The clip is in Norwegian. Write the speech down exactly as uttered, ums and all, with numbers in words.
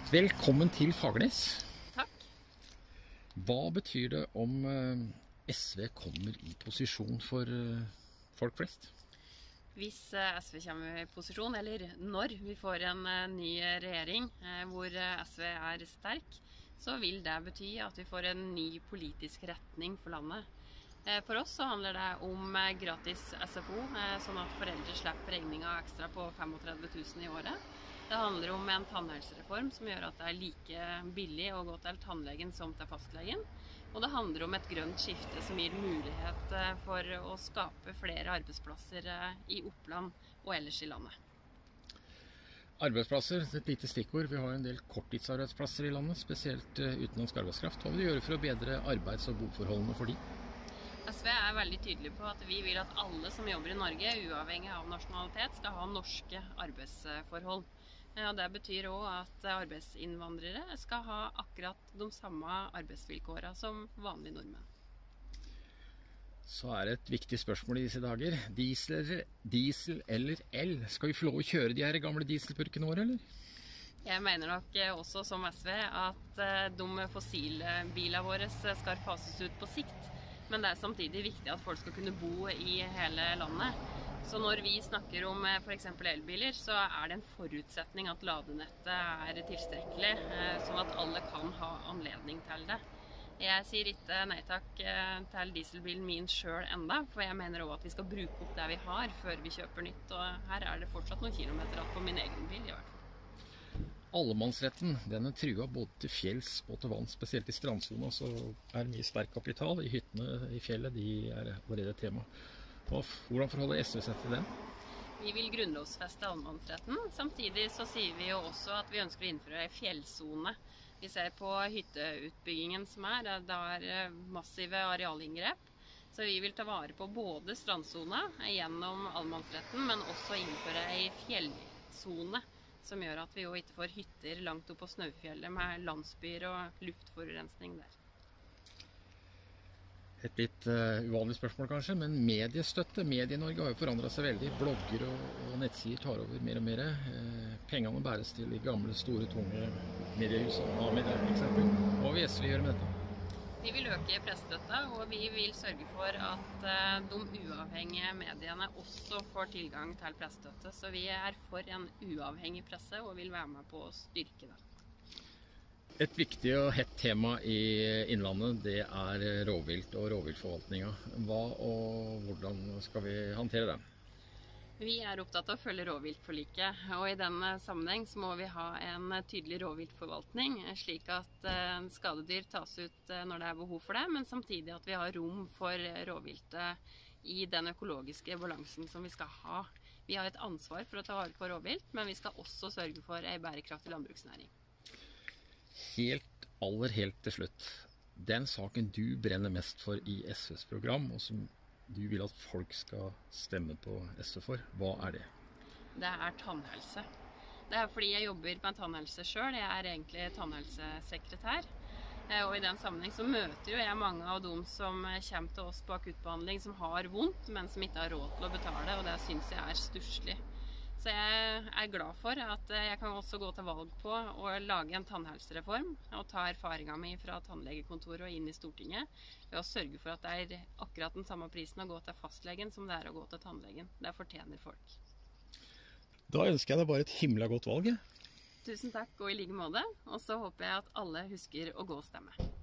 Velkommen til Fagernes. Takk. Hva betyr det om S V kommer i posisjon for folk flest? Hvis S V kommer i posisjon, eller når vi får en ny regjering hvor S V er sterk, så vil det bety at vi får en ny politisk retning for landet. For oss så handler det om gratis S F O, sånn at foreldre slipper regningen ekstra på trettifem tusen i året. Det handler om en tannhelsereform som gjør at det er like billig å gå til tannlegen som til fastlegen. Og det handler om et grønt skifte som gir mulighet for å skape flere arbeidsplasser i Oppland og ellers i landet. Arbeidsplasser, et lite stikkord. Vi har en del korttidsarbeidsplasser i landet, spesielt utenlandsk arbeidskraft. Hva vil du gjøre for å bedre arbeids- og boforholdene for de? S V er veldig tydelig på at vi vil at alle som jobber i Norge, uavhengig av nasjonalitet, skal ha norske arbeidsforhold. Og det betyr også at arbeidsinnvandrere skal ha akkurat de samme arbeidsvilkårene som vanlige nordmenn. Så er det et viktig spørsmål i disse dager. Diesel, diesel eller el? Skal vi få lov å kjøre de her gamle dieselpurkene våre, eller? Jeg mener nok også som S V at de fossilbilene våre skal fases ut på sikt. Men det er samtidig viktig at folk skal kunne bo i hele landet. Så når vi snakker om for eksempel elbiler, så er det en forutsetning at ladenettet er tilstrekkelig, sånn at alle kan ha anledning til det. Jeg sier ikke nei takk til dieselbilen min selv enda, for jeg mener også at vi skal bruke opp det vi har før vi kjøper nytt. Og her er det fortsatt noen kilometer på min egen bil i hvert fall. Allemannsretten, den er trua både til fjells og til vann, spesielt i strandsona, så er det mye sterk kapital. I hyttene i fjellet, de er allerede et tema. Og hvordan forholder S V seg til den? Vi vil grunnlovsfeste allemannsretten. Samtidig så sier vi jo også at vi ønsker å innføre en fjellzone. Vi ser på hytteutbyggingen som er, det er massive arealinngrep. Så vi vil ta vare på både strandzona gjennom allemannsretten, men også innføre en fjellzone som gjør at vi jo ikke får hytter langt opp på Snaufjellet med landsbyer og luftforurensning der. Et litt uh, uvanlig spørsmål kanskje, men mediestøtte. Medie-Norge har jo forandret seg veldig. Blogger og, og nettsider tar over mer og mer. Uh, pengene bæres til de gamle, store, tunge mediehusene. Amedia, for eksempel. Hva vil S V gjøre med dette? Vi vil øke pressestøtta, og vi vil sørge for at uh, de uavhengige mediene også får tilgang til pressestøtte. Så vi er for en uavhengig presse og vil være med på å styrke det. Et viktig og hett tema i Innlandet, det er rovvilt og rovviltforvaltninga. Hva og hvordan skal vi håndtere det? Vi er opptatt av å følge rovviltforliket, og i denne sammenheng så må vi ha en tydelig rovviltforvaltning, slik at skadedyr tas ut når det er behov for det, men samtidig at vi har rom for rovviltet i den økologiske balansen som vi skal ha. Vi har et ansvar for å ta vare på rovvilt, men vi skal også sørge for en bærekraftig landbruksnæring. Helt, aller helt til slutt. Den saken du brenner mest for i S Vs program, og som du vil at folk skal stemme på S V for, hva er det? Det er tannhelse. Det er fordi jeg jobber med tannhelse selv. Jeg er egentlig tannhelsesekretær. Og i den sammenheng så møter jo jeg mange av dem som kommer til oss på akuttbehandling som har vondt, men som ikke har råd til å betale, og det synes jeg er stusslig. Så jeg er glad for at jeg kan også gå til valg på å lage en tannhelsereform og ta erfaringen min fra tannlegekontoret og inn i Stortinget ved å sørge for at det er akkurat den samme prisen å gå til fastlegen som det er å gå til tannlegen. Det fortjener folk. Da ønsker jeg deg bare et himla godt valg. Tusen takk, og i like måte. Og så håper jeg at alle husker å gå og stemme.